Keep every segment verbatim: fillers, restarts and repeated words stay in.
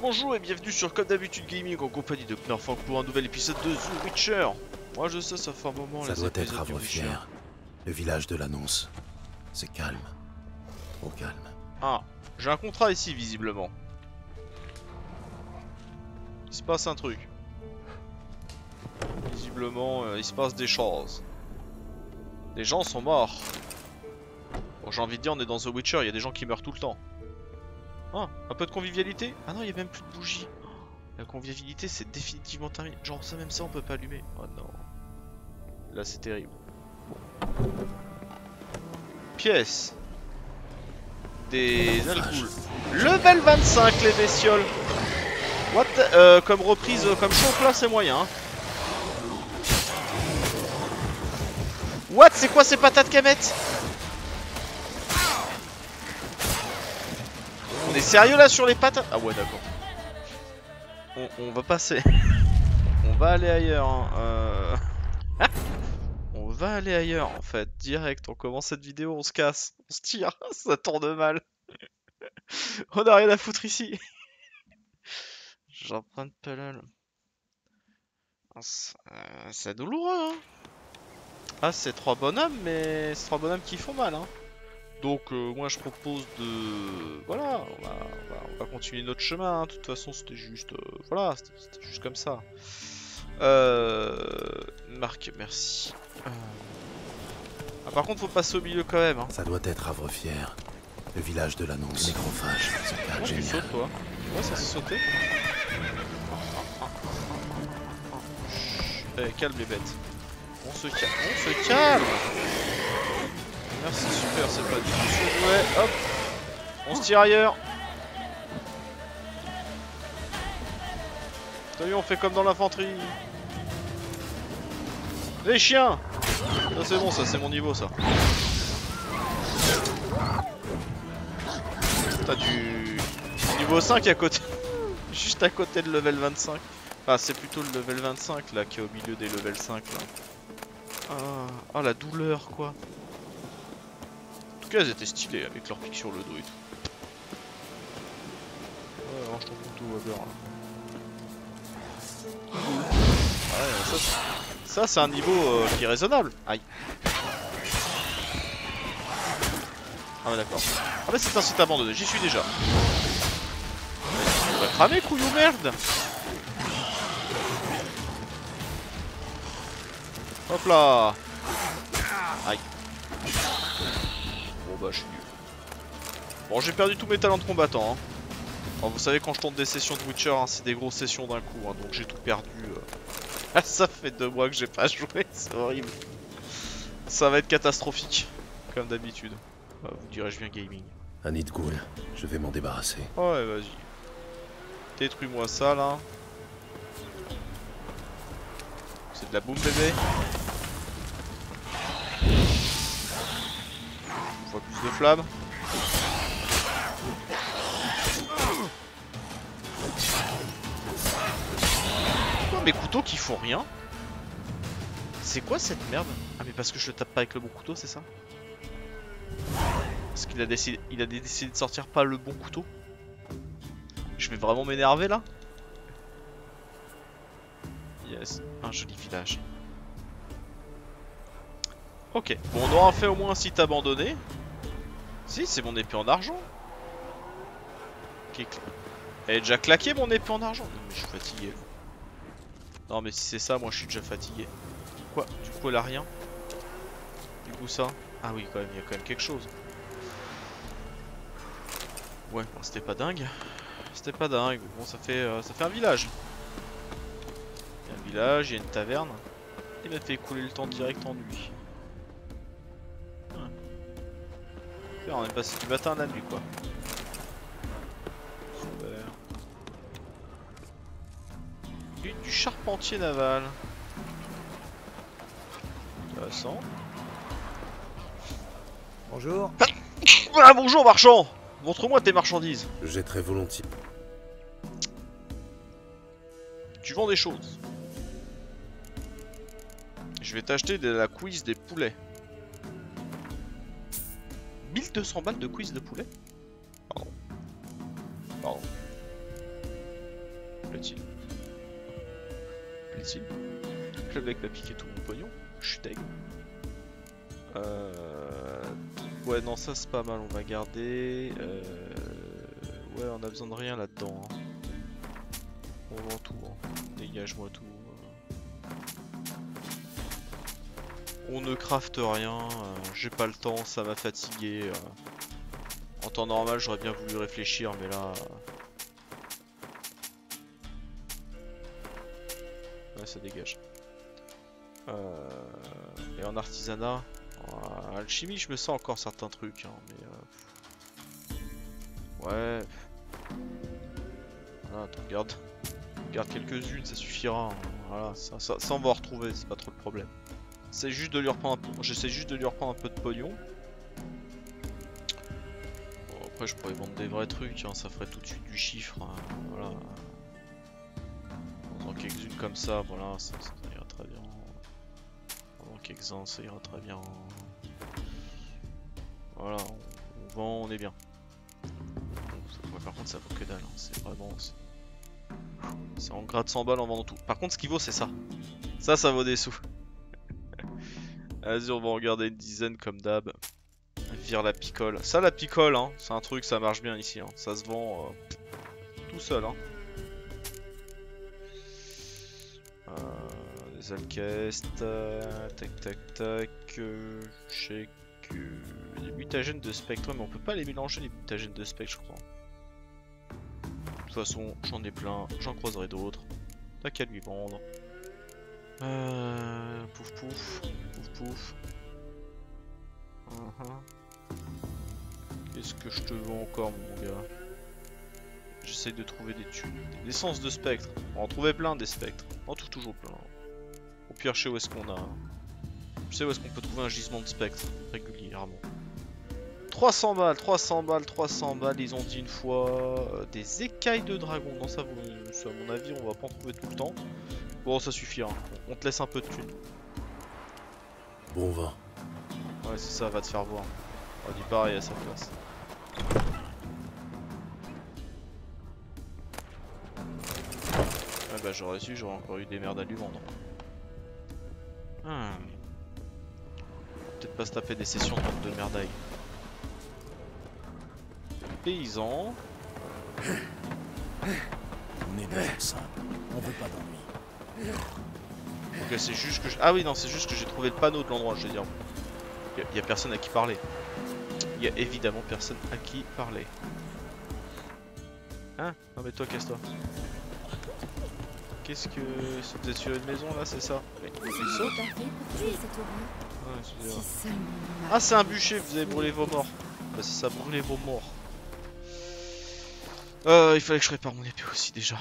Bonjour et bienvenue sur Comme d'habitude Gaming en compagnie de Knarfang pour un nouvel épisode de The Witcher. Moi je sais, ça fait un moment Ça les doit épisodes être du Witcher. Havrefier, le village de l'annonce. C'est calme. Au calme. Ah, j'ai un contrat ici visiblement. Il se passe un truc. Visiblement, euh, il se passe des choses. Des gens sont morts. Bon, j'ai envie de dire, on est dans The Witcher, il y a des gens qui meurent tout le temps. Ah, un peu de convivialité? Ah non, il y a même plus de bougies. La convivialité c'est définitivement terminé. Genre ça, même ça on peut pas allumer. Oh non. Là c'est terrible. Pièce. Des alcools. Level vingt-cinq les bestioles. What? Euh, comme reprise, comme chauffe là c'est moyen. Hein. What? C'est quoi ces patates camettes? On est sérieux là sur les patates? Ah ouais d'accord. On, on va passer. On va aller ailleurs. Hein. Euh... on va aller ailleurs en fait. Direct. On commence cette vidéo, on se casse. On se tire. Ça tourne mal. On a rien à foutre ici. J'emprunte pelole. Euh, c'est douloureux. Hein. Ah, c'est trois bonhommes, mais c'est trois bonhommes qui font mal. Hein. Donc, euh, moi je propose de. Voilà, on va, on va, on va continuer notre chemin. Hein. De toute façon, c'était juste. Euh, voilà, c'était juste comme ça. Euh... Marc, merci. Euh... Ah, par contre, faut passer au milieu quand même. Hein. Ça doit être Havrefier, le village de l'annonce. Nécrophage, c'est pas Comment tu génial. sautes, toi? Ouais, ça s'est sauté. Eh, calme les bêtes. On se calme. On se calme. Merci, super, c'est pas du tout ce jouet. Hop. On se tire ailleurs. T'as vu, on fait comme dans l'infanterie. Les chiens! Ça c'est bon, ça c'est mon niveau ça. T'as du... niveau cinq à côté. Juste à côté de level vingt-cinq. Enfin c'est plutôt le level vingt-cinq là qui est au milieu des level cinq là. Ah, ah la douleur quoi. En tout cas elles étaient stylées avec leur pic sur le dos et tout. Ouais, range ton couteau à beurre là. Ouais, ça c'est... Ça c'est un niveau euh, qui est raisonnable. Aïe. Ah ouais d'accord. Ah bah c'est un site abandonné, j'y suis déjà. Tu vas cramer couillou merde. Hop là. Aïe. Bon bah je suis nul. Bon j'ai perdu tous mes talents de combattant. Hein. Alors, vous savez quand je tourne des sessions de Witcher, hein, c'est des grosses sessions d'un coup, hein, donc j'ai tout perdu. Euh... Ça fait deux mois que j'ai pas joué, c'est horrible. Ça va être catastrophique, comme d'habitude. Bah, vous direz je viens gaming. Un nid de ghoul, je vais m'en débarrasser. Oh ouais vas-y. Détruis-moi ça là. C'est de la boum bébé. On voit plus de flammes. Mes couteaux qui font rien. C'est quoi cette merde? Ah mais parce que je le tape pas avec le bon couteau, c'est ça? Parce qu'il a décidé, il a décidé de sortir pas le bon couteau. Je vais vraiment m'énerver là. Yes, un joli village. Ok, bon on aura fait au moins un site abandonné. Si, c'est mon épée en argent. Ok, elle est déjà claquée mon épée en argent. Non mais je suis fatigué. Non mais si c'est ça, moi je suis déjà fatigué. Quoi? Du coup elle a rien? Du coup ça? Ah oui quand même, il y a quand même quelque chose. Ouais, bon, c'était pas dingue. C'était pas dingue. Bon ça fait euh, ça fait un village. Il y a un village, il y a une taverne. Il m'a fait écouler le temps direct en nuit. Ouais. On est passé du matin à la nuit quoi. Super. Du charpentier naval. Intéressant. Bonjour. Ah bonjour marchand. Montre-moi tes marchandises. J'ai très volontiers. Tu vends des choses. Je vais t'acheter de la cuisse des poulets. mille deux cents balles de cuisse de poulet. Pardon. Pardon. Plaît-il? Plaît-il? J'avais clapiqué tout mon pognon. Je suis deg. Euh... Ouais, non, ça c'est pas mal. On va garder. Euh... Ouais, on a besoin de rien là-dedans. Hein. On vend tout. Hein. Dégage-moi tout. On ne crafte rien. Euh, J'ai pas le temps. Ça m'a fatigué. Euh... En temps normal, j'aurais bien voulu réfléchir, mais là. Euh... Ouais, ça dégage. Euh... Et en artisanat, en alchimie, je me sens encore certains trucs, hein, mais euh... ouais. Voilà, t'en gardes, garde quelques-unes, ça suffira. Hein. Voilà, ça, ça, ça on va retrouver, c'est pas trop le problème. C'est juste de lui reprendre, un... j'essaie juste de lui reprendre un peu de pognon. Bon, après, je pourrais vendre des vrais trucs, hein, ça ferait tout de suite du chiffre. Hein, voilà. En quelques-unes comme ça, voilà, ça, ça ira très bien. Quelques-uns, ça ira très bien. Voilà, on, on vend, on est bien. Bon, par contre, ça vaut que dalle. Hein. C'est vraiment. C'est en grade cent balles en vendant tout. Par contre, ce qui vaut, c'est ça. Ça, ça vaut des sous. Vas-y, on va en regarder une dizaine comme d'hab. Vire la picole. Ça, la picole, hein, c'est un truc, ça marche bien ici. Hein. Ça se vend euh, tout seul. Hein. Euh, les alcestes, euh, tac tac tac, euh, je sais que les mutagènes de spectre, mais on peut pas les mélanger les mutagènes de spectre, je crois. De toute façon, j'en ai plein, j'en croiserai d'autres. T'as qu'à lui vendre. Euh, pouf pouf, pouf pouf. Uh -huh. Qu'est-ce que je te vends encore, mon gars? J'essaye de trouver des tubes. Des essences de spectre. On va en trouver plein des spectres. On en trouve toujours plein. Au pire, je sais où est-ce qu'on a. Je sais où est-ce qu'on peut trouver un gisement de spectre régulièrement. trois cents balles, trois cents balles, trois cents balles, ils ont dit une fois. Euh, des écailles de dragon. Non, ça, ça, à mon avis, on va pas en trouver tout le temps. Bon, ça suffit. Hein. On te laisse un peu de thunes. Bon vin. Ouais, c'est ça, va te faire voir. On dit pareil à sa place. Ah bah j'aurais su, j'aurais encore eu des merdes à lui vendre. Hmm. Peut-être pas se taper des sessions de vente de merdaille. Paysan. On est dans ça. On veut pas d'ennui. Ok, c'est juste que je... Ah oui, non, c'est juste que j'ai trouvé le panneau de l'endroit, je veux dire. Il y, y a personne à qui parler. Il y a évidemment personne à qui parler. Hein? Non mais toi, casse-toi. Qu'est-ce que... Vous êtes sur une maison là, c'est ça? Mais... Ouais, ah, c'est un bûcher, vous avez brûlé vos morts. Bah, c'est ça, brûler vos morts. Euh, il fallait que je répare mon épée aussi déjà.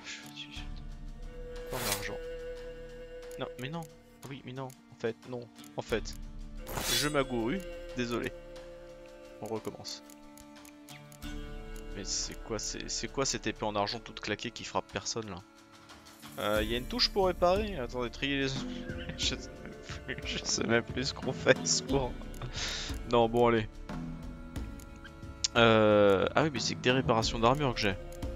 Pas l'argent. Non, mais non. Oui, mais non. En fait, non. En fait, je m'agourue. Désolé. On recommence. Mais c'est quoi, c'est quoi cette épée en argent toute claquée qui frappe personne là? Il euh, y a une touche pour réparer. Attendez, trier les... je, sais plus, je sais même plus ce qu'on fait ce soir. Non, bon, allez. Euh... Ah oui, mais c'est que des réparations d'armure que j'ai.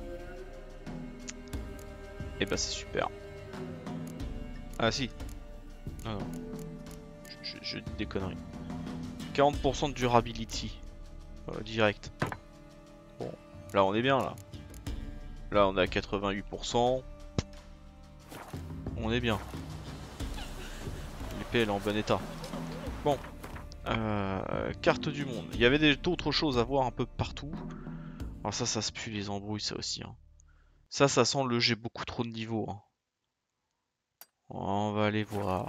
Et bah, c'est super. Ah, si. Non, non. Je, je, je dis des conneries. quarante pour cent de durability. Euh, direct. Bon, là, on est bien, là. Là, on est à quatre-vingt-huit pour cent. On est bien. L'épée elle est en bon état. Bon. Euh, carte du monde. Il y avait d'autres choses à voir un peu partout. Alors ça, ça se pue les embrouilles, ça aussi. Hein. Ça, ça sent le j'ai beaucoup trop de niveaux. Hein. On va aller voir.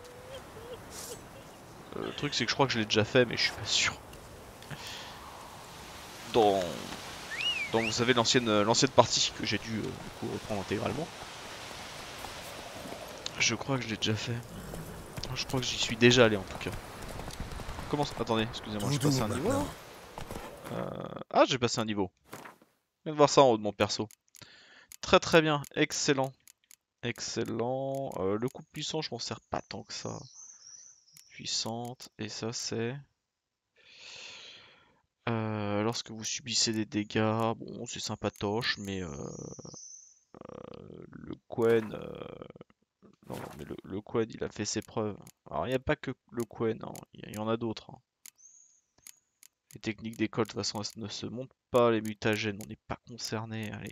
Euh, le truc, c'est que je crois que je l'ai déjà fait, mais je suis pas sûr. Dans... Donc vous savez l'ancienne l'ancienne partie que j'ai dû euh, du coup reprendre intégralement. Je crois que je l'ai déjà fait. Je crois que j'y suis déjà allé en tout cas. Comment ça... Attendez, excusez-moi, j'ai passé un niveau là euh... Ah, j'ai passé un niveau. Je viens de voir ça en haut de mon perso. Très très bien, excellent. Excellent. Euh, le coup puissant, je m'en sers pas tant que ça. Puissante, et ça c'est... Euh, lorsque vous subissez des dégâts, bon c'est sympatoche, mais... Euh... Euh... Quen... Euh... Non, non, mais le, le Quen, il a fait ses preuves. Alors, il n'y a pas que le Quen, hein. Il y, y en a d'autres. Hein. Les techniques d'école, de toute façon, elles ne se montent pas. Les mutagènes, on n'est pas concernés. Allez.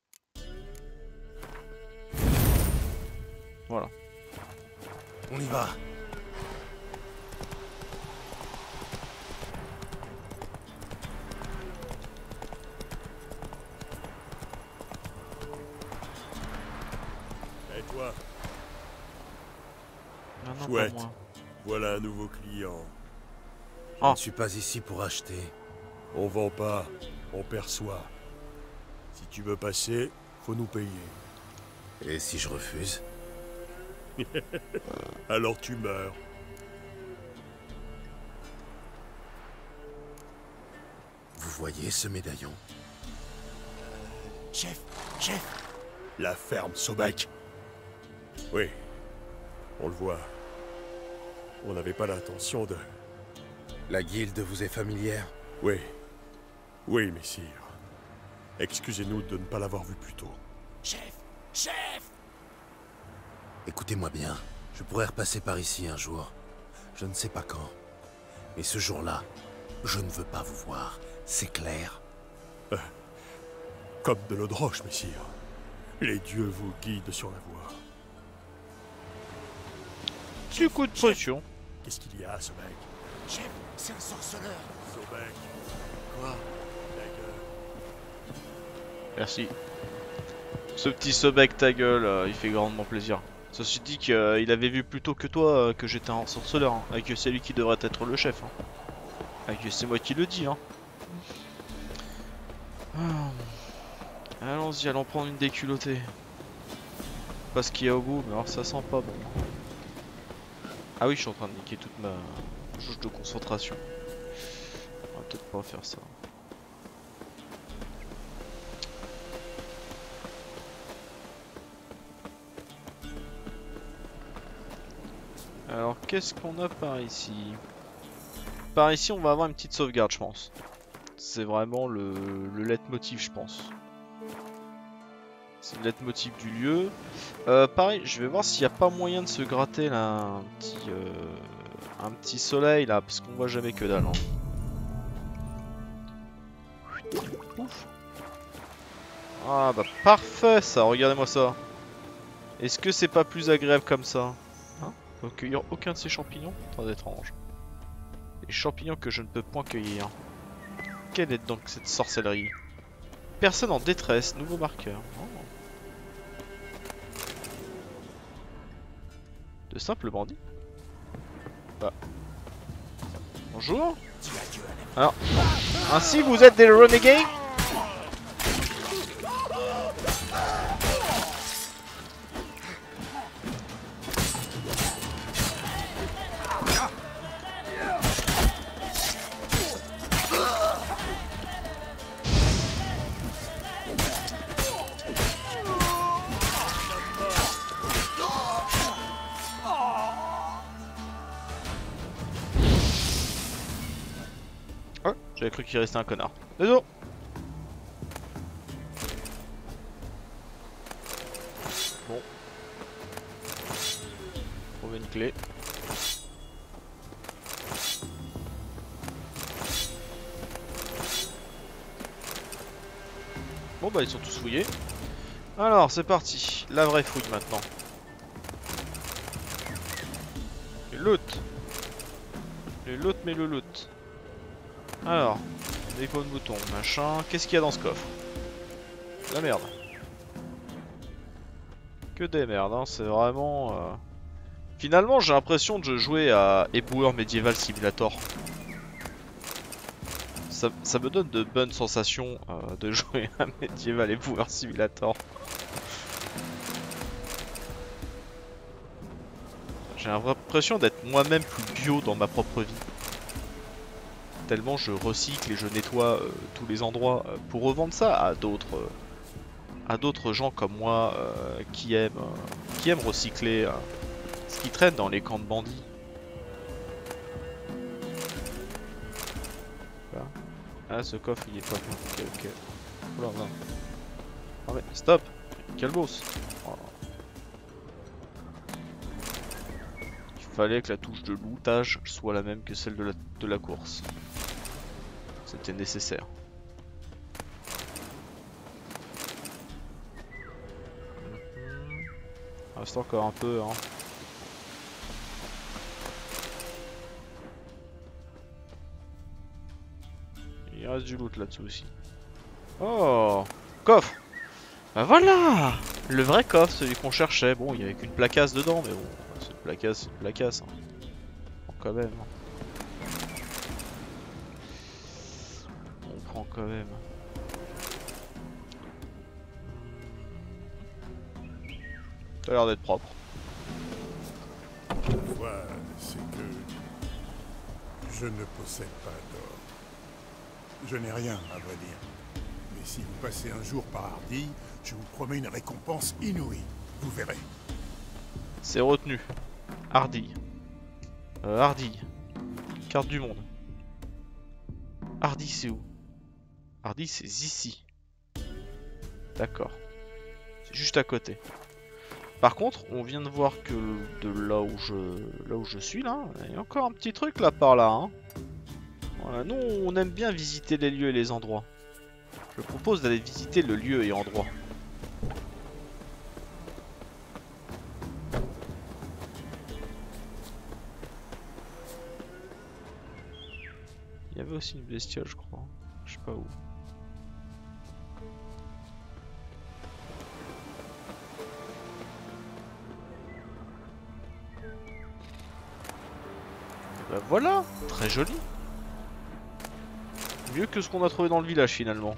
Voilà. On y va. Et toi? Non, non, Chouette. pas moi. Voilà un nouveau client. Je Ah. ne suis pas ici pour acheter. On vend pas, on perçoit. Si tu veux passer, faut nous payer. Et si je refuse? Alors tu meurs. Vous voyez ce médaillon? Chef, chef. La ferme Sobek. Oui, on le voit. On n'avait pas l'intention de... La guilde vous est familière? Oui, oui, messire. Excusez-nous de ne pas l'avoir vu plus tôt. Chef, chef. Écoutez-moi bien, je pourrais repasser par ici un jour. Je ne sais pas quand. Mais ce jour-là, je ne veux pas vous voir. C'est clair? Euh, comme de l'eau de roche, messire. Les dieux vous guident sur la voie. Petit coup de pression. Qu'est-ce qu'il y a, Sobek? Chef, c'est un sorceleur. Sobek, Quoi? ta gueule. Merci. Ce petit Sobek ta gueule, euh, il fait grandement plaisir. Ceci dit qu'il euh, avait vu plus tôt que toi euh, que j'étais un sorceleur, hein, et que c'est lui qui devrait être le chef. Hein. Et que c'est moi qui le dis. Hein. Ah. Allons-y, allons prendre une déculottée. Pas ce qu'il y a au bout, mais alors ça sent pas bon. Ah oui, je suis en train de niquer toute ma jauge de concentration. On va peut-être pas faire ça. Alors, qu'est-ce qu'on a par ici? Par ici, on va avoir une petite sauvegarde, je pense. C'est vraiment le, le leitmotiv, je pense. C'est le leitmotiv du lieu. Euh, pareil, je vais voir s'il n'y a pas moyen de se gratter là un petit, euh, un petit soleil là, parce qu'on voit jamais que dalle. Hein. Ouf. Ah bah parfait ça, regardez-moi ça. Est-ce que c'est pas plus agréable comme ça? Hein? On peut cueillir aucun de ces champignons? Très étrange. Les champignons que je ne peux point cueillir. Quelle est donc cette sorcellerie? Personne en détresse, nouveau marqueur. Oh. De simples bandits? Bah. Bonjour. Alors, ainsi vous êtes des renegades? J'avais cru qu'il restait un connard. Désolé. Bon. Trouver une clé. Bon bah ils sont tous fouillés. Alors c'est parti. La vraie fouille maintenant. Le loot. Le loot mais le loot. Alors, des peaux de mouton, machin. Qu'est-ce qu'il y a dans ce coffre? La merde. Que des merdes, hein. C'est vraiment... Euh... Finalement, j'ai l'impression de jouer à éboueur Medieval Simulator. Ça, ça me donne de bonnes sensations euh, de jouer à Medieval éboueur Simulator. J'ai l'impression d'être moi-même plus bio dans ma propre vie. Tellement je recycle et je nettoie euh, tous les endroits euh, pour revendre ça à d'autres euh, à d'autres gens comme moi euh, qui aiment euh, qui aiment recycler euh, ce qui traîne dans les camps de bandits. Voilà. Ah ce coffre il est pas bien. Ok ok. Oula, oula. Ah mais stop. Calmos. Oh. fallait que la touche de lootage soit la même que celle de la, de la course. C'était nécessaire. Il reste encore un peu, hein. Il reste du loot là-dessous aussi. Oh, coffre. Bah voilà, le vrai coffre, celui qu'on cherchait. Bon, il y avait qu'une placasse dedans, mais bon, c'est une placasse, c'est une placasse. Hein. On prend quand même. On prend quand même. Ça a l'air d'être propre. La foi, c'est que je ne possède pas d'or. Je n'ai rien, à vrai dire. Mais si vous passez un jour par Hardy, je vous promets une récompense inouïe. Vous verrez. C'est retenu. Hardy. Euh, Hardy. Carte du monde. Hardy, c'est où? Hardy, c'est ici. D'accord. C'est juste à côté. Par contre, on vient de voir que de là où je, là où je suis, là, il y a encore un petit truc là par là. Hein. Voilà, nous, on aime bien visiter les lieux et les endroits. Je propose d'aller visiter le lieu et endroit. Il y avait aussi une bestiole, je crois. Je sais pas où. Et bah voilà, très joli. Mieux que ce qu'on a trouvé dans le village finalement.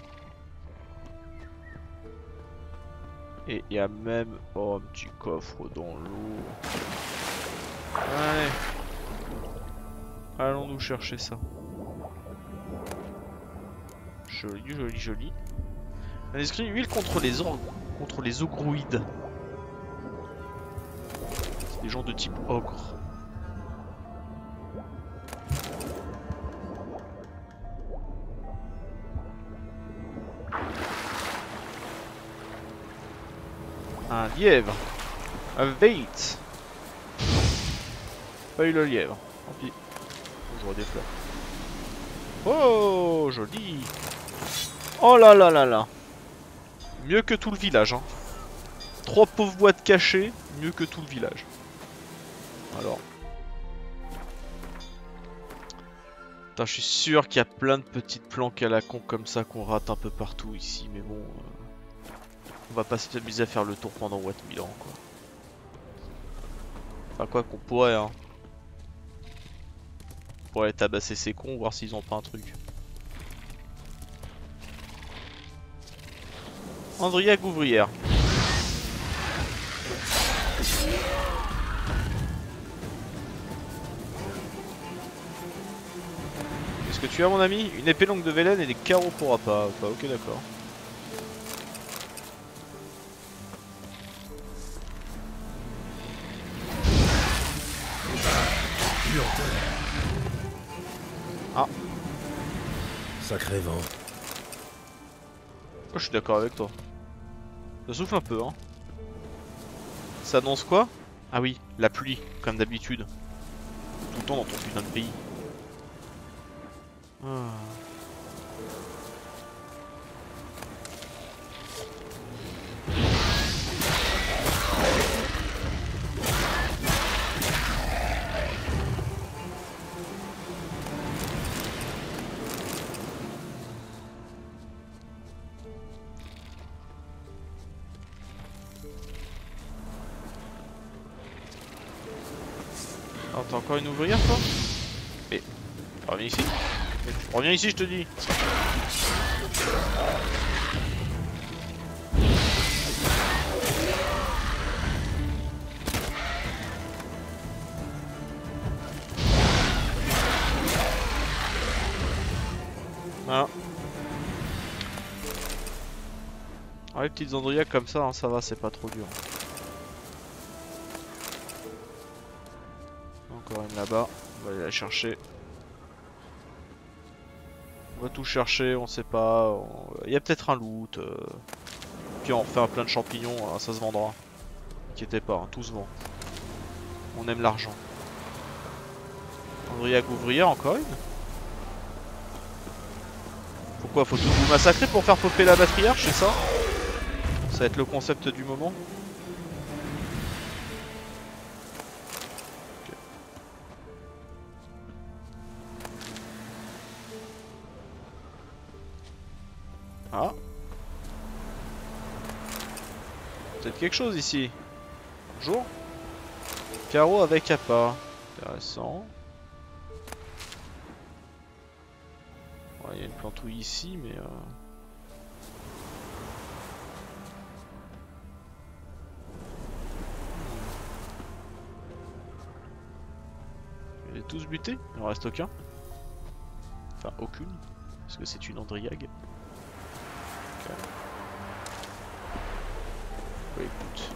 Et il y a même oh, un petit coffre dans l'eau. Allez. Allons-nous chercher ça. Joli, joli, joli. On a inscrit huile contre les or contre les ogroïdes. C'est des gens de type ogre. Un lièvre. Un bait. Pas eu le lièvre. Tant pis. J'aurais des fleurs. Oh, joli. Oh là là là là. Mieux que tout le village. Hein. Trois pauvres boîtes cachées. Mieux que tout le village. Alors. Putain, je suis sûr qu'il y a plein de petites planques à la con comme ça qu'on rate un peu partout ici. Mais bon... Euh... On va pas s'amuser à faire le tour pendant what mille ans quoi. Enfin quoi qu'on pourrait hein. On pourrait tabasser ces cons, voir s'ils ont pas un truc. Andriac ouvrière. Qu'est-ce que tu as mon ami? Une épée longue de Velen et des carreaux pour appât. Enfin, ok d'accord. Ah. Sacré vent. Oh, je suis d'accord avec toi. Ça souffle un peu, hein. Ça annonce quoi? Ah oui, la pluie, comme d'habitude. Tout le temps dans ton putain de pays. Ah. T'as encore une ouvrière toi? Mais reviens ici. Reviens ici je te dis. Voilà. Ah, les petites andriaques comme ça, hein, ça va, c'est pas trop dur. Encore une là-bas, on va aller la chercher. On va tout chercher, on sait pas. On... Il y a peut-être un loot. Euh... Puis on refait un plein de champignons, hein, ça se vendra. N'inquiétez pas, hein, tout se vend. On aime l'argent. Andriac ouvrière, encore une. Pourquoi faut tout vous massacrer pour faire popper la matriarche, c'est ça? Ça va être le concept du moment. Okay. Ah. Peut-être quelque chose ici. Bonjour. Carreau avec appât. Intéressant. Il ouais, y a une plantouille ici, mais... Euh... Ils sont tous butés, il en reste aucun. Enfin, aucune. Parce que c'est une Andriag. Okay. Ouais, écoute.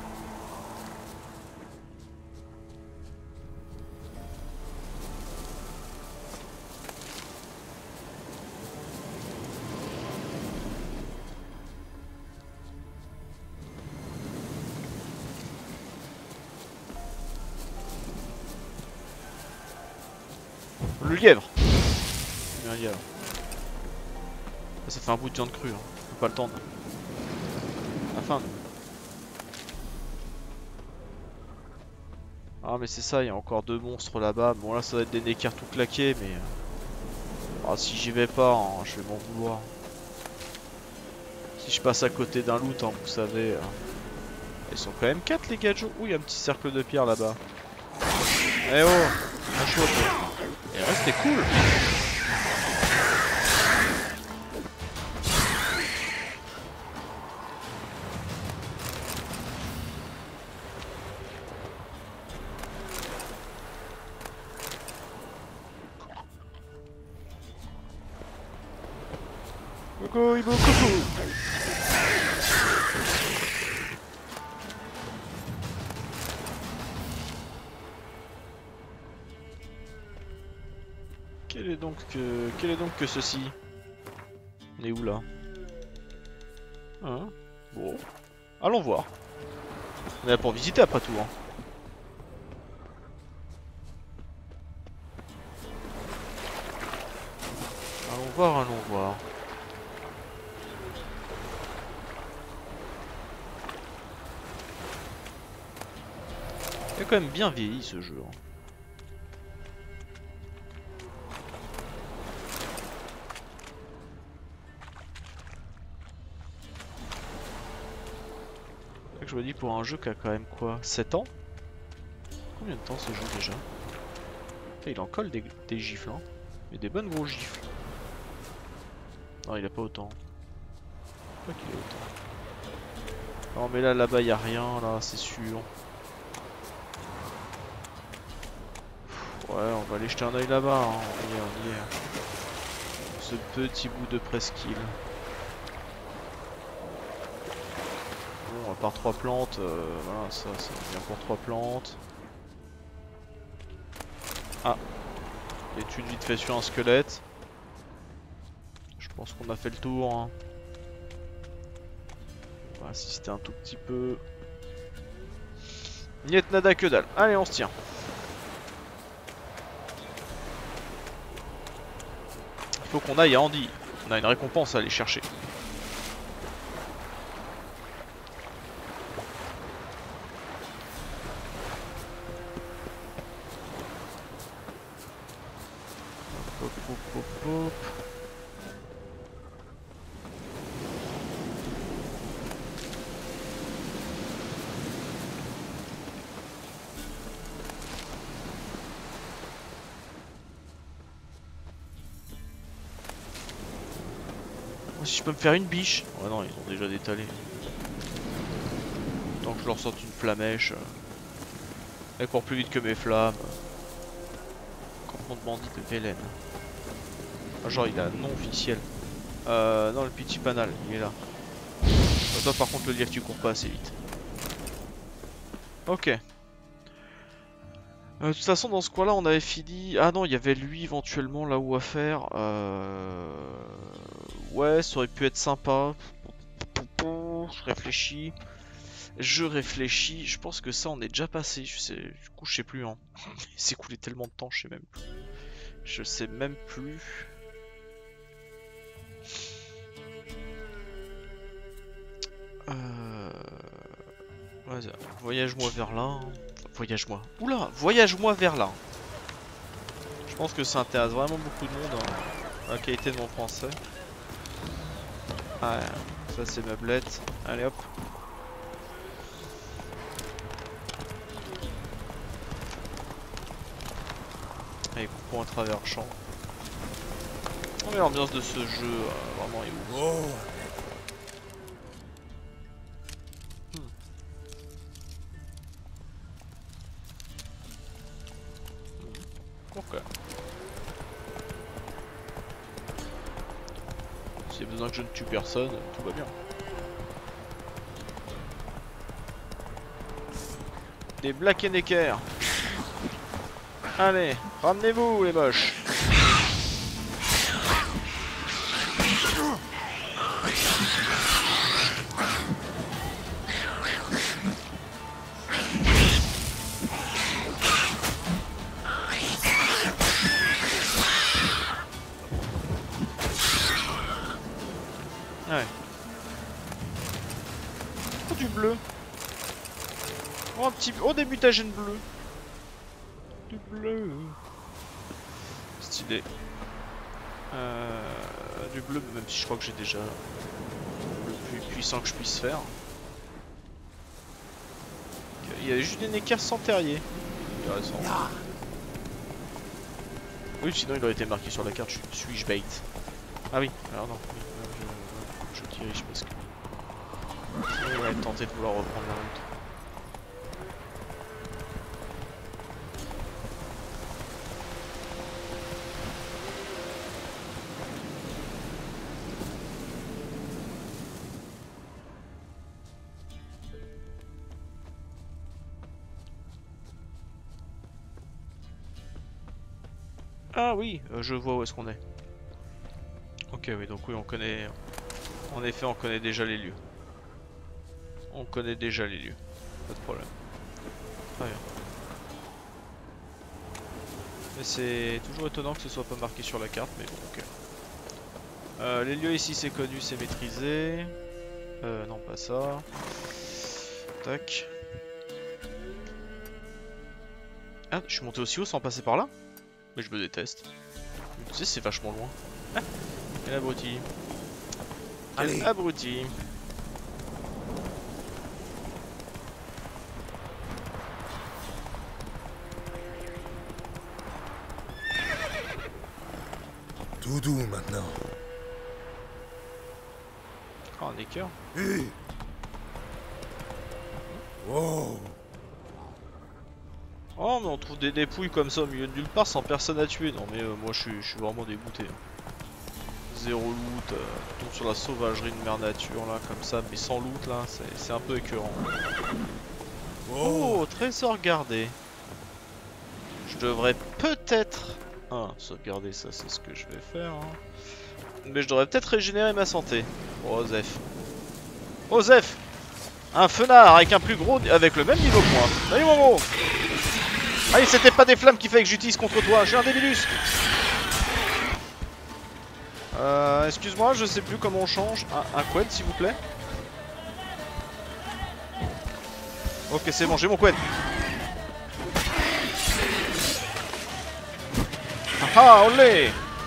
Le lièvre. Un lièvre. Ça fait un bout de viande crue, hein. Faut pas le tendre. La fin. Ah mais c'est ça, il y a encore deux monstres là-bas. Bon là ça va être des nécars tout claqués mais... Ah, si j'y vais pas, hein, je vais m'en vouloir. Si je passe à côté d'un loot, hein, vous savez... Euh... Ils sont quand même quatre les gadgets. Ouh, il y a un petit cercle de pierre là-bas. Eh oh, un chaud. Et restez cool. Coucou, Ibo, coucou. Quel est donc que... Quel est donc que ceci? On est où là? Hein? Bon. Allons voir. On est là pour visiter après tout, hein. Allons voir, allons voir. Il a quand même bien vieilli ce jeu, hein. Je me dis pour un jeu qui a quand même quoi, sept ans? Combien de temps ce jeu déjà? Il en colle des, des gifles, hein. Mais des bonnes grosses gifles. Non, il a pas autant. Pas qu'il ait autant. Non mais là, là-bas y a rien, là, c'est sûr. Ouais, on va aller jeter un oeil là-bas, hein. On y est, on y est. Ce petit bout de presqu'île. Bon, à part trois plantes, euh, voilà, ça c'est bien pour trois plantes. Ah, étude vite fait sur un squelette. Je pense qu'on a fait le tour, hein. On va assister un tout petit peu. Niet nada que dalle. Allez, on se tient. Il faut qu'on aille à Andy. On a une récompense à aller chercher. Hop, hop, hop, hop. Si je peux me faire une biche. Ouais non, ils ont déjà détalé. Tant que je leur sorte une flamèche. Elle court plus vite que mes flammes. Campement de bandit de Velen. Ah, genre il a un nom officiel. Euh, non, le petit panal, il est là. On doit par contre le dire que tu cours pas assez vite. Ok. Euh, de toute façon dans ce coin là on avait fini. Ah non, il y avait lui éventuellement là où à faire. Euh... Ouais, ça aurait pu être sympa. Je réfléchis. Je réfléchis, je pense que ça on est déjà passé, je sais, du coup je sais plus hein. Il s'est écoulé tellement de temps, je sais même plus. Je sais même plus. Euh... Vas-y, voyage-moi vers là. Hein. Voyage-moi. Oula, voyage-moi vers là. Je pense que ça intéresse vraiment beaucoup de monde hein, la qualité de mon français. Ouais, ça c'est meublette. Allez hop. Allez, coupons à travers le champ. Oh, mais l'ambiance de ce jeu, euh, vraiment est ouf. Oh, Ok. S'il y a besoin que je ne tue personne, tout va bien. Des Black and Decker. Allez, ramenez-vous les moches. Ouais. Oh, du bleu. Oh, un petit... Oh, des mutagènes bleus. Du bleu. Stylé. Euh... Du bleu, même si je crois que j'ai déjà le plus puissant que je puisse faire. Il y a juste des Neckers sans terrier. Intéressant. Oui, sinon il aurait été marqué sur la carte. Suis-je bait? Ah oui, alors non. Je, je dirige parce que. On va tenter de vouloir reprendre la route. Ah oui, euh, je vois où est-ce qu'on est. Ok, oui, donc oui, on connaît. En effet, on connaît déjà les lieux. On connaît déjà les lieux. Pas de problème. Très bien. Mais c'est toujours étonnant que ce soit pas marqué sur la carte, mais bon, ok. Euh, les lieux ici, c'est connu, c'est maîtrisé. Euh, non, pas ça. Tac. Ah, je suis monté aussi haut sans passer par là? Mais je me déteste. Tu sais, c'est vachement loin. Ah, quel abruti. Quel Allez. abruti. Tout doux maintenant. Oh, un écœur. Hé. Wow. Oh, mais on trouve des dépouilles comme ça au milieu de nulle part sans personne à tuer. Non, mais euh, moi je suis, je suis vraiment dégoûté. Zéro loot, euh, tout tombe sur la sauvagerie de mère nature là, comme ça, mais sans loot là, c'est un peu écœurant. Oh, trésor gardé. Je devrais peut-être. Ah, sauvegarder, ça c'est ce que je vais faire. Hein. Mais je devrais peut-être régénérer ma santé. Oh, Zef. Oh, Zef. Un fenard avec un plus gros. Avec le même niveau que moi. Salut, mon gros. Ah, c'était pas des flammes qu'il fallait que j'utilise contre toi. J'ai un Débilus. Euh, excuse-moi, je sais plus comment on change. Un, un qued, s'il vous plaît. Ok, c'est bon, j'ai mon qued. Ah ah, olé.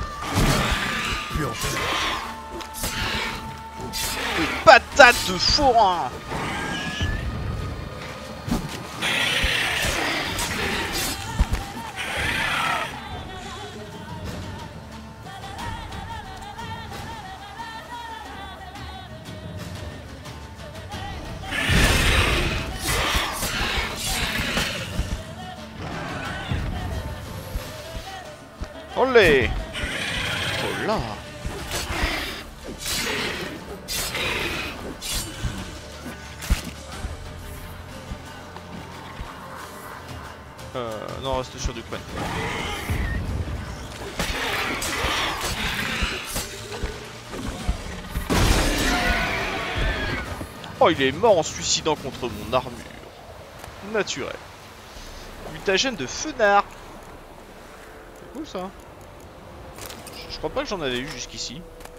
Une patate de fourrin. Olé. Oh là. Euh, non, reste sur du coin. Oh, il est mort en se suicidant contre mon armure. Naturel. Mutagène de fenard. C'est cool ça. Je, je crois pas que j'en avais eu jusqu'ici.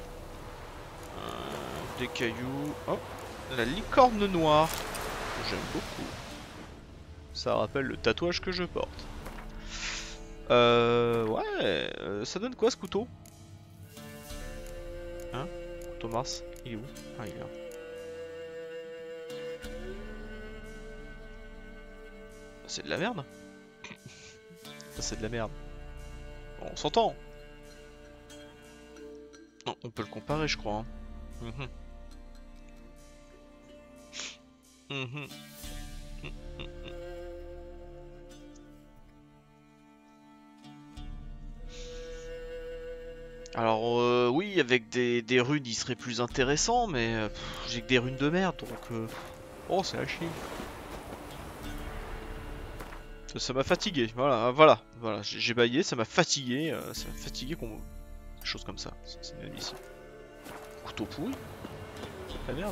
Euh, des cailloux. Oh, la licorne noire. J'aime beaucoup. Ça rappelle le tatouage que je porte. Euh... Ouais... Euh, ça donne quoi ce couteau? Hein? Couteau Mars? Il est où? Ah, il est là. C'est de la merde. Ça c'est de la merde. Bon, on s'entend. On peut le comparer je crois. Hein. Mm-hmm. Mm-hmm. Mm-hmm. Alors euh, oui, avec des, des runes il serait plus intéressant, mais euh, j'ai que des runes de merde donc... Euh... Oh c'est à chier. Ça m'a fatigué, voilà, voilà, voilà, j'ai baillé, ça m'a fatigué, euh, ça m'a fatigué qu'on... Des choses comme ça, c'est inadmissible. Couteau pourri. La merde.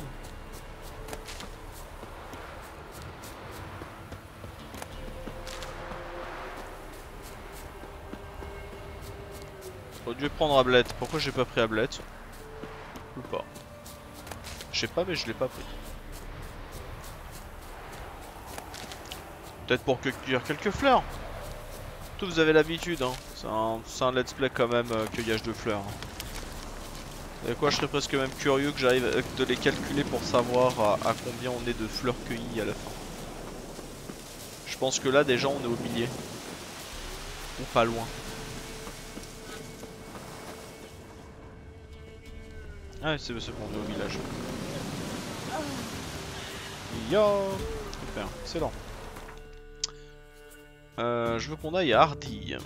J'aurais dû prendre Ablette, pourquoi j'ai pas pris Ablette? Ou pas. Je sais pas mais je l'ai pas pris. Peut-être pour cueillir quelques fleurs. Tout vous avez l'habitude, hein. C'est un, un let's play quand même, euh, cueillage de fleurs. Vous savez quoi, je serais presque même curieux que j'arrive euh, de les calculer pour savoir à, à combien on est de fleurs cueillies à la fin. Je pense que là déjà on est au millier. Ou pas loin. Ah ouais, c'est bon, on est au village. Yo, super, excellent. Euh, je veux qu'on aille à Hardy.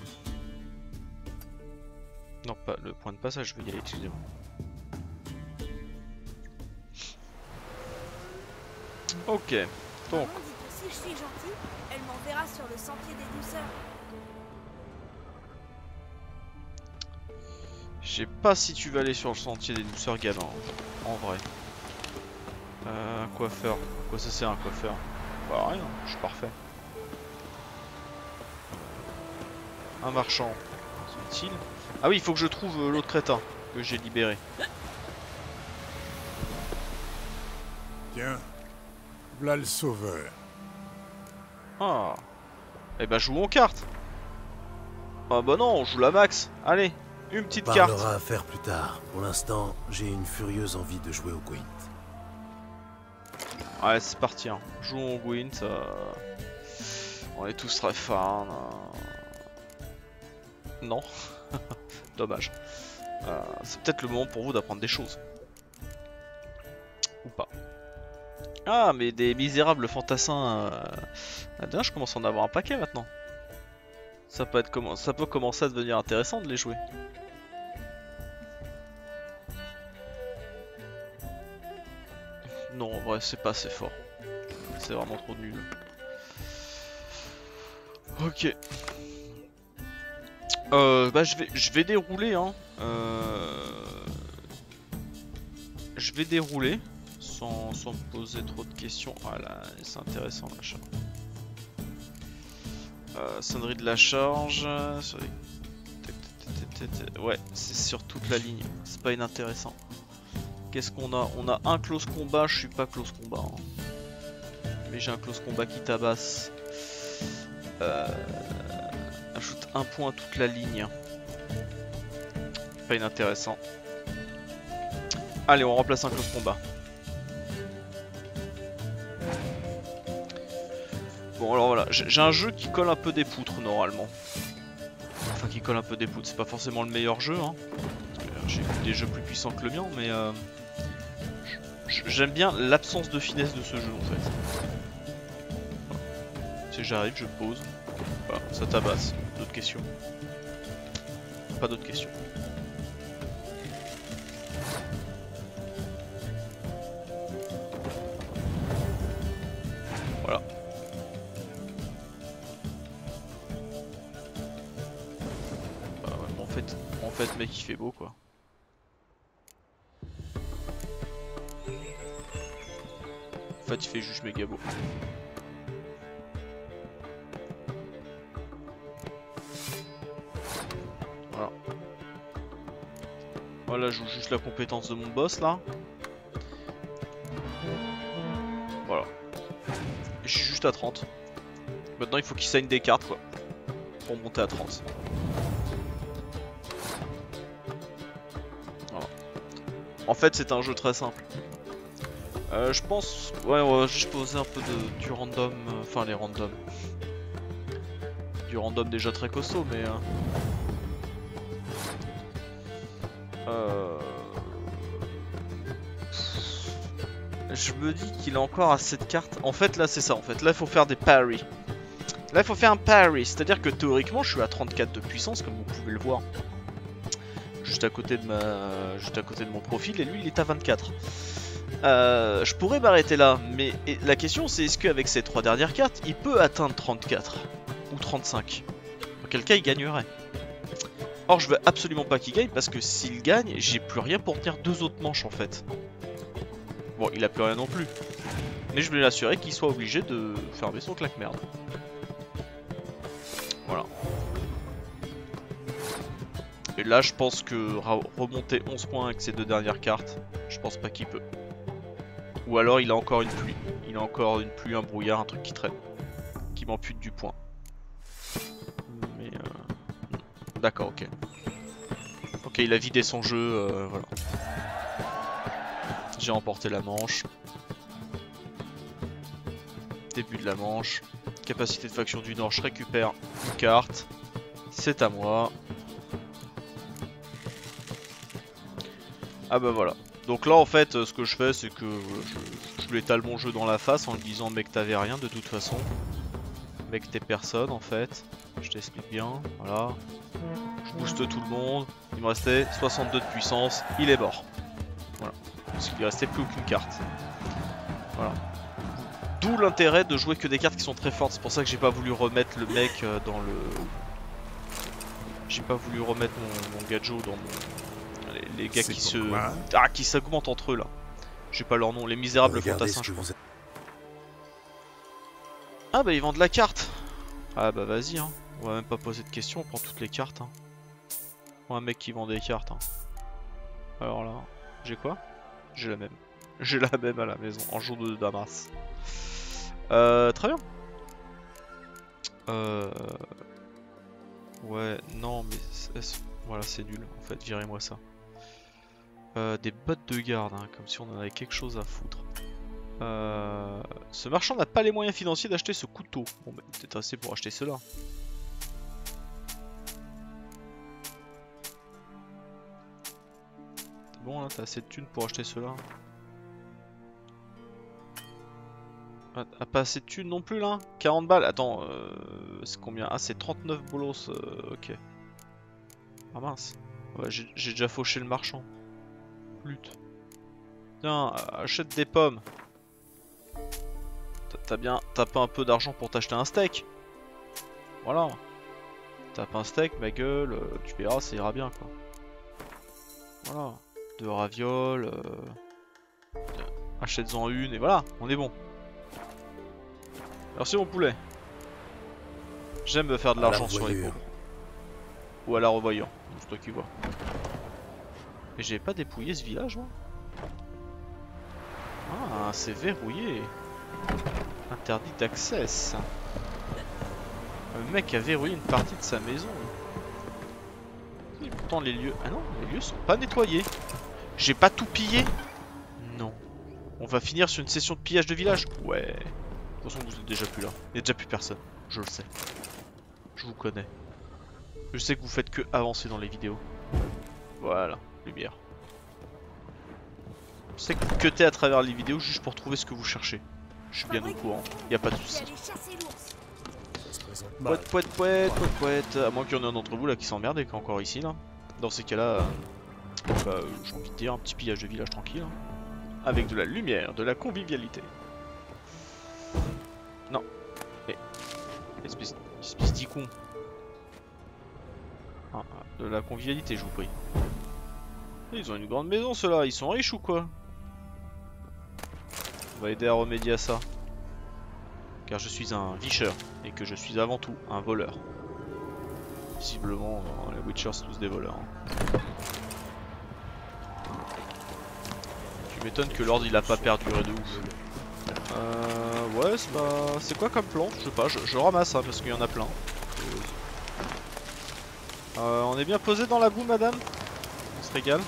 Non, pas le point de passage, je veux y aller, excusez-moi. Ok, donc. Si je suis gentil, elle m'enverra sur le sentier des douceurs. Je sais pas si tu vas aller sur le sentier des douceurs gamin, en vrai. Euh, un coiffeur. À quoi ça sert un coiffeur? Bah rien, je suis parfait. Un marchand. C'est utile. Ah oui, il faut que je trouve euh, l'autre crétin que j'ai libéré. Tiens, voilà le sauveur. Ah. Eh bah jouons aux cartes. Ah bah non, on joue la max. Allez, une petite On carte. parlera à faire plus tard. Pour l'instant, j'ai une furieuse envie de jouer au Gwent. Ouais, c'est parti. Hein. Jouons au Gwent. Euh... On est tous très fans. Euh... Non. Dommage. Euh, c'est peut-être le moment pour vous d'apprendre des choses. Ou pas. Ah, mais des misérables fantassins. Euh... Ah, bien, je commence à en avoir un paquet maintenant. Ça peut, être comment... Ça peut commencer à devenir intéressant de les jouer. Non, en vrai, c'est pas assez fort. C'est vraiment trop nul. Ok. Euh, bah je vais, je vais dérouler hein. Euh... Je vais dérouler sans, sans me poser trop de questions. Voilà, c'est intéressant machin. Euh, sonnerie de la charge. Ouais, c'est sur toute la ligne. C'est pas inintéressant. Qu'est-ce qu'on a? On a un close combat. Je suis pas close combat. Hein. Mais j'ai un close combat qui tabasse. Euh... Ajoute un point à toute la ligne. Pas inintéressant. Allez, on remplace un close combat. Bon, alors voilà, j'ai un jeu qui colle un peu des poutres normalement. Enfin, qui colle un peu des poutres. C'est pas forcément le meilleur jeu, hein. J'ai vu des jeux plus puissants que le mien, mais euh, j'aime bien l'absence de finesse de ce jeu en fait. Voilà. Si j'arrive, je pose. Voilà, ça tabasse. D'autres questions? Pas d'autres questions. Voilà. Bah ouais, en fait, en fait, mec, il fait beau quoi. fait il fait juste méga beau. Voilà. Voilà, je joue juste la compétence de mon boss là. Voilà. Et je suis juste à trente. Maintenant il faut qu'il signe des cartes quoi. Pour monter à trente. Voilà. En fait c'est un jeu très simple. Euh, je pense... Ouais, on va juste poser un peu de... du random... euh, Enfin les randoms. Du random déjà très costaud mais... Euh... Euh... Je me dis qu'il a encore assez de cartes. En fait là c'est ça en fait. Là il faut faire des parries. Là il faut faire un parry. C'est à dire que théoriquement je suis à trente-quatre de puissance comme vous pouvez le voir. Juste à côté de ma... Juste à côté de mon profil et lui il est à vingt-quatre. Euh, je pourrais m'arrêter là, mais la question c'est est-ce qu'avec ces trois dernières cartes, il peut atteindre trente-quatre ou trente-cinq. Dans quel cas il gagnerait. Or je veux absolument pas qu'il gagne parce que s'il gagne, j'ai plus rien pour tenir deux autres manches en fait. Bon, il a plus rien non plus. Mais je voulais l'assurer qu'il soit obligé de fermer son claque-merde. Voilà. Et là je pense que remonter onze points avec ces deux dernières cartes, je pense pas qu'il peut. Ou alors il a encore une pluie. Il a encore une pluie, un brouillard, un truc qui traîne. Qui m'ampute du point. Mais euh... D'accord, ok. Ok, il a vidé son jeu, euh, voilà. J'ai remporté la manche. Début de la manche. Capacité de faction du Nord, je récupère une carte. C'est à moi. Ah bah voilà. Donc là en fait euh, ce que je fais c'est que euh, je, je lui étale mon jeu dans la face en lui disant mec t'avais rien de toute façon. Mec t'es personne en fait. Je t'explique bien, voilà. Je booste tout le monde. Il me restait soixante-deux de puissance, il est mort. Voilà. Parce qu'il lui restait plus aucune carte. Voilà. D'où l'intérêt de jouer que des cartes qui sont très fortes. C'est pour ça que j'ai pas voulu remettre le mec euh, dans le... J'ai pas voulu remettre mon, mon Gadjo dans mon... Les, les gars qui se... Ah, qui s'augmentent entre eux là. J'ai pas leur nom, les misérables fantassins je pense. Ah bah ils vendent la carte. Ah bah vas-y hein. On va même pas poser de questions, on prend toutes les cartes hein. Oh, un mec qui vend des cartes hein. Alors là, j'ai quoi? J'ai la même. J'ai la même à la maison, en jour de Damas. Euh, très bien. Euh... Ouais, non mais... Voilà, c'est nul en fait, virez-moi ça. Euh, des bottes de garde, hein, comme si on en avait quelque chose à foutre. Euh, ce marchand n'a pas les moyens financiers d'acheter ce couteau. Bon, bah, peut-être assez pour acheter cela. C'est bon, là, t'as assez de thunes pour acheter cela. Ah, t'as pas assez de thunes non plus, là? quarante balles. Attends, euh, c'est combien? Ah, c'est trente-neuf bolos. Euh, ok. Ah mince. Ouais, j'ai déjà fauché le marchand. Lutte. Tiens, achète des pommes. T'as bien, t'as pas un peu d'argent pour t'acheter un steak? Voilà. T'as pas un steak, ma gueule, euh, tu verras, ça ira bien quoi. Voilà. Deux ravioles. Euh... Achète-en une et voilà, on est bon. Merci mon poulet. J'aime me faire de l'argent sur les pauvres. Ou à la revoyant, c'est toi qui vois. Mais j'ai pas dépouillé ce village moi. Ah, c'est verrouillé. Interdit d'accès. Le mec a verrouillé une partie de sa maison. Et pourtant les lieux... Ah non, les lieux sont pas nettoyés. J'ai pas tout pillé. Non. On va finir sur une session de pillage de village. Ouais. De toute façon vous êtes déjà plus là. Il y a déjà plus personne. Je le sais. Je vous connais. Je sais que vous faites que avancer dans les vidéos. Voilà, lumière. Je sais que vous cuttez à travers les vidéos juste pour trouver ce que vous cherchez. Je suis bien au courant, y a pas de soucis. Poète, poète, poète, poète, poète. À moins qu'il y en ait un d'entre vous là qui s'emmerde et qui est encore ici là. Dans ces cas-là, euh, bah, euh, j'ai envie de dire un petit pillage de village tranquille. Hein. Avec de la lumière, de la convivialité. Non. Eh. Espèce, espèce d'icon. Ah, de la convivialité, je vous prie. Ils ont une grande maison ceux-là, ils sont riches ou quoi? On va aider à remédier à ça. Car je suis un vicheur et que je suis avant tout un voleur. Visiblement, euh, les Witchers sont tous des voleurs. Hein. Tu m'étonnes que Lord il a pas perduré de ouf. Euh, ouais, c'est bah, c'est quoi comme plan? Je sais pas, je, je ramasse hein, parce qu'il y en a plein. Euh, on est bien posé dans la boue, madame? On se régale.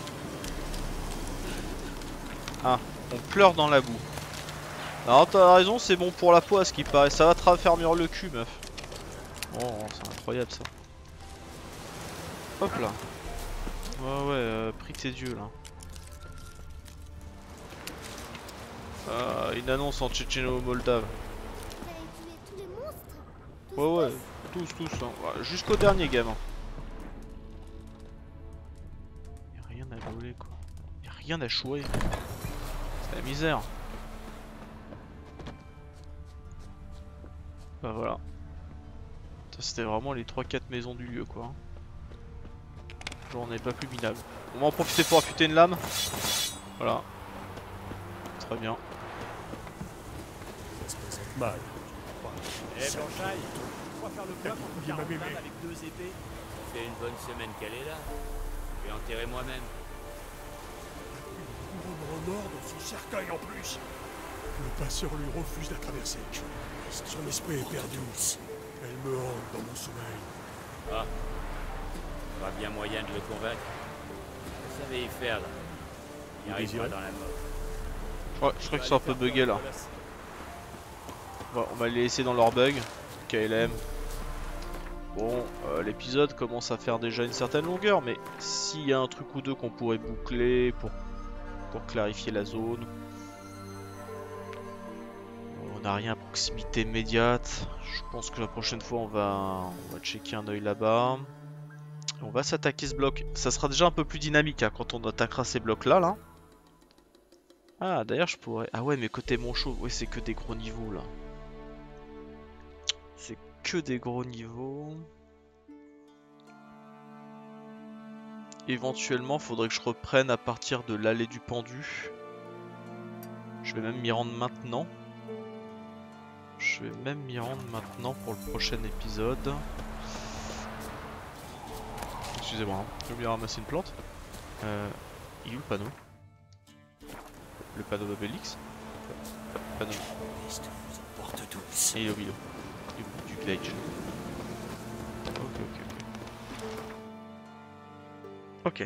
Ah, on pleure dans la boue. Alors t'as raison, c'est bon pour la peau à ce qui paraît. Ça va te raffermir le cul, meuf. Oh, c'est incroyable ça. Hop là. Ouais, ouais, euh, prie de tes dieux là. Euh, une annonce en tchétchéno-moldave. Ouais, ouais, tous, tous. Hein. Ouais, jusqu'au dernier gamin. Y'a rien à voler quoi. Y'a rien à chouer. C'est la misère. Bah voilà. C'était vraiment les trois quatre maisons du lieu quoi. Genre on n'est pas plus minable. On va en profiter pour affûter une lame. Voilà. Très bien. Mal. Eh Blanchaille, on va faire le plat contre quarante avec deux épées. Ça fait une bonne semaine qu'elle est là. Je vais l'enterrer moi-même. Une mort dans son cercueil en plus. Le passeur lui refuse la traversée. Son esprit est perdu. Elle me hante dans mon sommeil. Ah. Il y aura bien moyen de le convaincre. Vous savez y faire là. Il n'y arrive pas dans la mort. Ouais, je crois qu'ils sont un peu buggés là. Bon, on va les laisser dans leur bug. K L M. Bon, euh, l'épisode commence à faire déjà une certaine longueur, mais s'il y a un truc ou deux qu'on pourrait boucler pour, pour clarifier la zone. On n'a rien à proximité immédiate. Je pense que la prochaine fois on va, on va checker un oeil là-bas. On va s'attaquer ce bloc. Ça sera déjà un peu plus dynamique hein, quand on attaquera ces blocs là. là. Ah d'ailleurs je pourrais... Ah ouais mais côté Monchauve, oui c'est que des gros niveaux là. C'est que des gros niveaux. Éventuellement faudrait que je reprenne à partir de l'allée du pendu. Je vais même m'y rendre maintenant. Je vais même m'y rendre maintenant pour le prochain épisode. Excusez-moi, hein. J'ai oublié de ramasser une plante. Euh, il est où le panneau? Le panneau d'Obélix. Panneau. Et il est au milieu du, du village. Ok, ok, ok. Ok.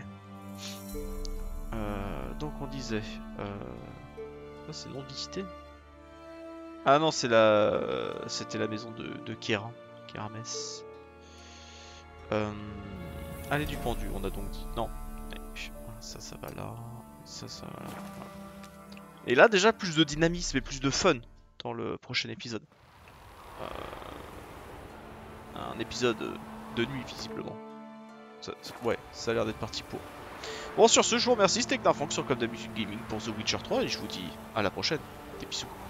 Euh, donc on disait... Euh... Oh, c'est non visité. Ah non, c'est la... C'était la maison de, de Kéra. Kéramès. Euh... Allez du pendu, on a donc dit. Non. Ça, ça va là. Ça, ça va là. Et là, déjà, plus de dynamisme et plus de fun dans le prochain épisode. Euh... Un épisode de nuit, visiblement. Ça, ça, ouais, ça a l'air d'être parti pour. Bon, sur ce, je vous remercie. C'était Knarfonk sur Comme d'habitude Gaming pour The Witcher trois. Et je vous dis à la prochaine. Des bisous.